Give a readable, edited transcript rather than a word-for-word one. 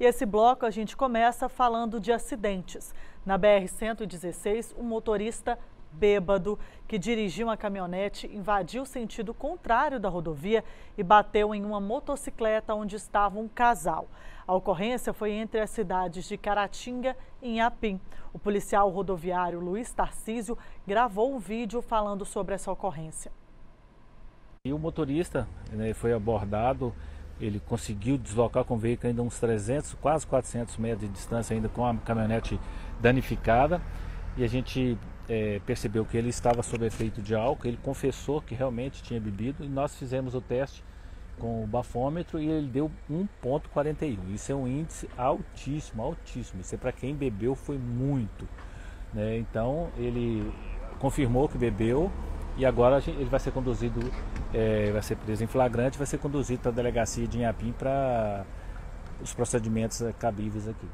E esse bloco a gente começa falando de acidentes. Na BR-116, um motorista bêbado que dirigiu uma caminhonete invadiu o sentido contrário da rodovia e bateu em uma motocicleta onde estava um casal. A ocorrência foi entre as cidades de Caratinga e Inhapim. O policial rodoviário Luiz Tarcísio gravou um vídeo falando sobre essa ocorrência. E o motorista, né, foi abordado, ele conseguiu deslocar com o veículo ainda uns 300, quase 400 metros de distância ainda com a caminhonete danificada. E a gente percebeu que ele estava sob efeito de álcool, ele confessou que realmente tinha bebido e nós fizemos o teste com o bafômetro e ele deu 1,41. Isso é um índice altíssimo, altíssimo. Isso é para quem bebeu foi muito, né? Então ele confirmou que bebeu e agora ele vai ser conduzido, vai ser preso em flagrante, vai ser conduzido para a delegacia de Inhapim para os procedimentos cabíveis aqui.